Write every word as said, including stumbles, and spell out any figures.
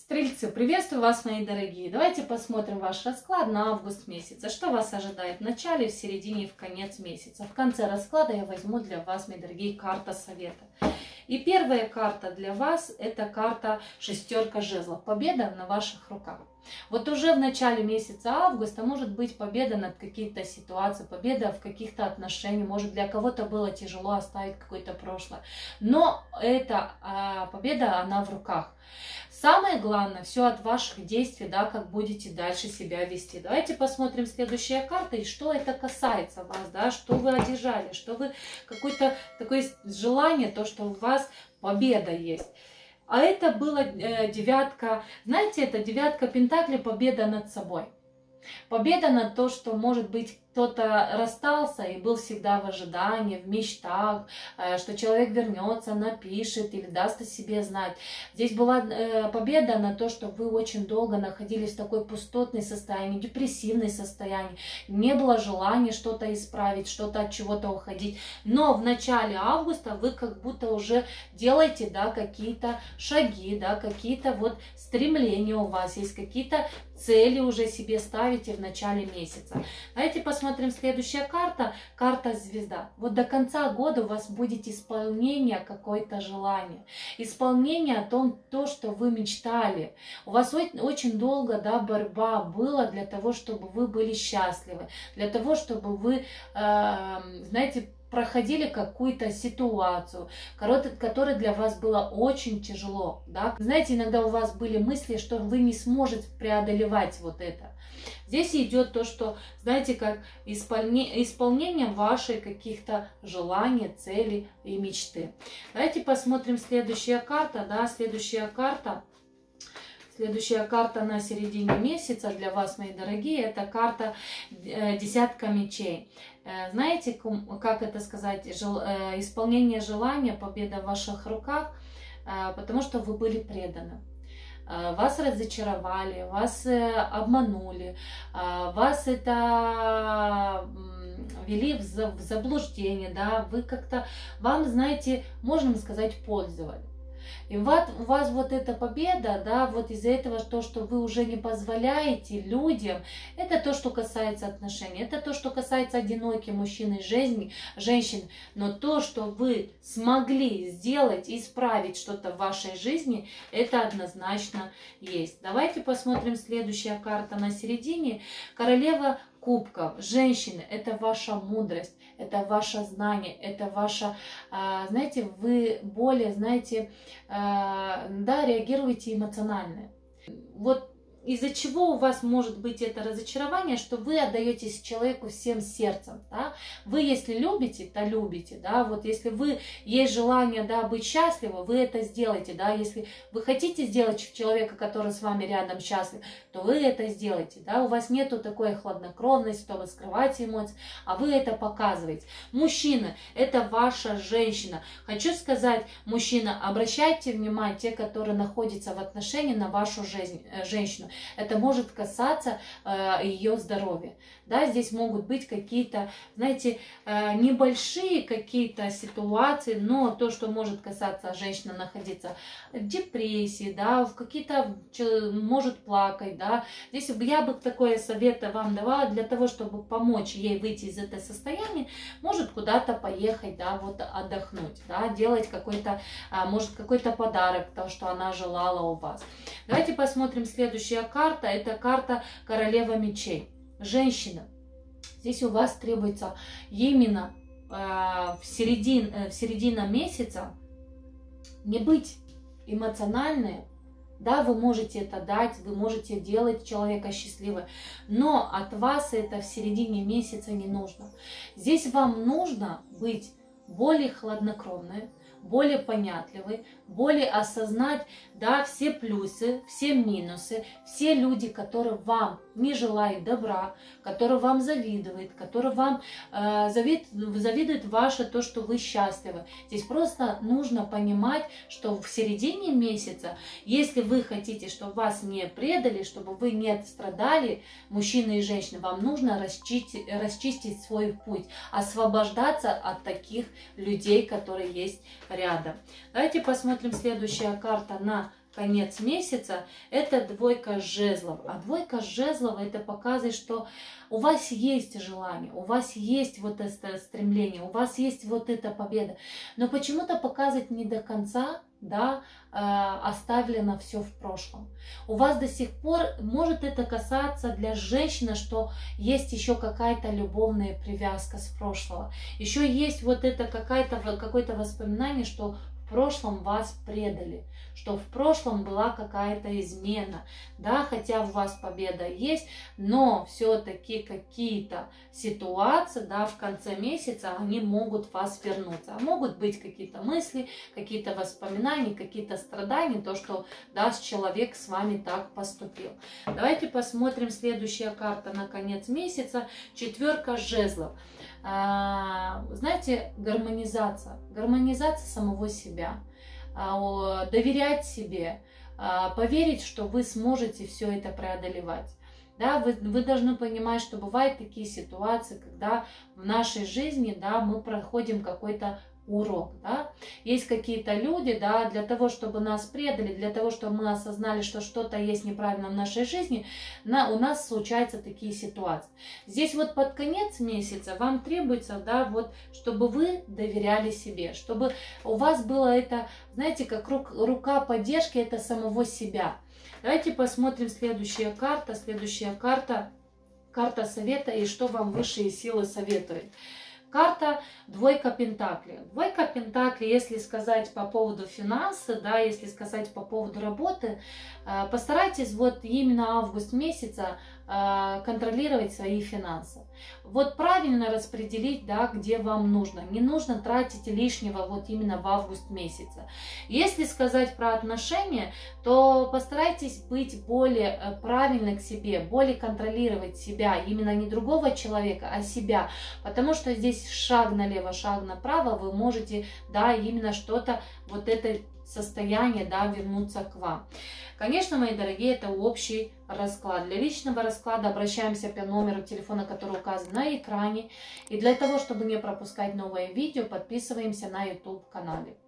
Стрельцы, приветствую вас, мои дорогие. Давайте посмотрим ваш расклад на август месяц. Что вас ожидает в начале, в середине и в конец месяца. В конце расклада я возьму для вас, мои дорогие, карта совета. И первая карта для вас – это карта шестерка жезлов. Победа на ваших руках. Вот уже в начале месяца августа может быть победа над какой-то ситуацией, победа в каких-то отношениях. Может, для кого-то было тяжело оставить какое-то прошлое. Но эта а, победа, она в руках. Самое главное, все от ваших действий, да, как будете дальше себя вести. Давайте посмотрим следующая карта, и что это касается вас, да, что вы одержали, что вы, какое-то такое желание, то, что у вас победа есть. А это была э, девятка, знаете, это девятка пентаклей, победа над собой. Победа над то, что, может быть, кто-то расстался и был всегда в ожидании, в мечтах, что человек вернется, напишет или даст о себе знать. Здесь была победа на то, что вы очень долго находились в такой пустотной состоянии, депрессивной состоянии. Не было желания что-то исправить, что-то от чего-то уходить. Но в начале августа вы как будто уже делаете, да, какие-то шаги, да, какие-то вот стремления у вас есть, какие-то цели уже себе ставите в начале месяца. Давайте посмотрим следующая карта. Карта звезда. Вот до конца года у вас будет исполнение какое-то желание. Исполнение о том, то, что вы мечтали. У вас очень долго, да, борьба была для того, чтобы вы были счастливы. Для того, чтобы вы, э, знаете, проходили какую-то ситуацию, которая для вас была очень тяжело. Да? Знаете, иногда у вас были мысли, что вы не сможете преодолевать вот это. Здесь идет то, что, знаете, как исполнение, исполнение ваших каких-то желаний, целей и мечты. Давайте посмотрим следующая карта. Да? Следующая карта. Следующая карта на середине месяца для вас, мои дорогие, это карта десятка мечей. Знаете, как это сказать? Исполнение желания, победа в ваших руках, потому что вы были преданы. Вас разочаровали, вас обманули, вас это ввели в заблуждение, да, вы как-то, вам, знаете, можно сказать, пользовали. И вот у вас вот эта победа, да, вот из-за этого то, что вы уже не позволяете людям, это то, что касается отношений, это то, что касается одиноких мужчин и жизни, женщин, но то, что вы смогли сделать, исправить что-то в вашей жизни, это однозначно есть. Давайте посмотрим следующая карта на середине. Королева кубков. Женщины, это ваша мудрость, это ваше знание, это ваша, знаете, вы более, знаете, да, реагируете эмоционально. Вот из-за чего у вас может быть это разочарование, что вы отдаетесь человеку всем сердцем, да? Вы, если любите, то любите, да, вот если вы, есть желание, да, быть счастливы, вы это сделаете, да, если вы хотите сделать человека, который с вами рядом счастлив, то вы это сделаете, да, у вас нету такой хладнокровности, чтобы скрывать эмоции, а вы это показываете. Мужчина, это ваша женщина. Хочу сказать, мужчина, обращайте внимание, те, которые находятся в отношении, на вашу жизнь, женщину. Это может касаться э, ее здоровья. Да, здесь могут быть какие-то, знаете, э, небольшие какие-то ситуации, но то, что может касаться женщины, находиться в депрессии, да, в какие-то, может плакать, да. Здесь я бы такое совет вам давала для того, чтобы помочь ей выйти из этого состояния, может куда-то поехать, да, вот отдохнуть, да, делать какой-то, может какой-то подарок, то, что она желала у вас. Давайте посмотрим следующую карта, это карта королева мечей. Женщина, здесь у вас требуется именно э, в, середин, э, в середине месяца не быть эмоциональной. Да, вы можете это дать, вы можете делать человека счастливым, но от вас это в середине месяца не нужно. Здесь вам нужно быть более хладнокровной, более понятливый, более осознать, да, все плюсы, все минусы, все люди, которые вам не желают добра, которые вам завидуют, которые вам э, завид, завидуют ваше то, что вы счастливы. Здесь просто нужно понимать, что в середине месяца, если вы хотите, чтобы вас не предали, чтобы вы не страдали, мужчины и женщины, вам нужно расчистить, расчистить свой путь, освобождаться от таких людей, которые есть рядом. Давайте посмотрим следующая карта на конец месяца, это двойка жезлов. А двойка жезлов это показывает, что у вас есть желание, у вас есть вот это стремление, у вас есть вот эта победа. Но почему-то показывает не до конца, да, оставлено все в прошлом. У вас до сих пор может это касаться для женщины, что есть еще какая-то любовная привязка с прошлого. Еще есть вот это какая-то, какое-то воспоминание, что в прошлом вас предали, что в прошлом была какая-то измена, да, хотя у вас победа есть, но все-таки какие-то ситуации, да, в конце месяца, они могут вас вернуться. А могут быть какие-то мысли, какие-то воспоминания, какие-то страдания, то, что, да, человек с вами так поступил. Давайте посмотрим следующая карта на конец месяца, четверка жезлов. Знаете, гармонизация, гармонизация самого себя, доверять себе, поверить, что вы сможете все это преодолевать. Да, вы, вы должны понимать, что бывают такие ситуации, когда в нашей жизни, да, мы проходим какой-то урок, да. Есть какие-то люди, да, для того, чтобы нас предали, для того, чтобы мы осознали, что что-то есть неправильно в нашей жизни, на, у нас случаются такие ситуации. Здесь вот под конец месяца вам требуется, да, вот, чтобы вы доверяли себе, чтобы у вас было это, знаете, как рук, рука поддержки, это самого себя. Давайте посмотрим следующая карта, следующая карта, карта совета и что вам высшие силы советуют. Карта двойка пентаклей. Двойка пентаклей, если сказать по поводу финансов, да, если сказать по поводу работы, постарайтесь вот именно август месяца контролировать свои финансы. Вот правильно распределить, да, где вам нужно. Не нужно тратить лишнего вот именно в август месяце. Если сказать про отношения, то постарайтесь быть более правильно к себе, более контролировать себя, именно не другого человека, а себя. Потому что здесь шаг налево, шаг направо, вы можете, да, именно что-то, вот это состояние, да, вернуться к вам. Конечно, мои дорогие, это общий расклад. Для личного расклада обращаемся по номеру телефона, который указан на экране. И для того, чтобы не пропускать новые видео, подписываемся на YouTube канале.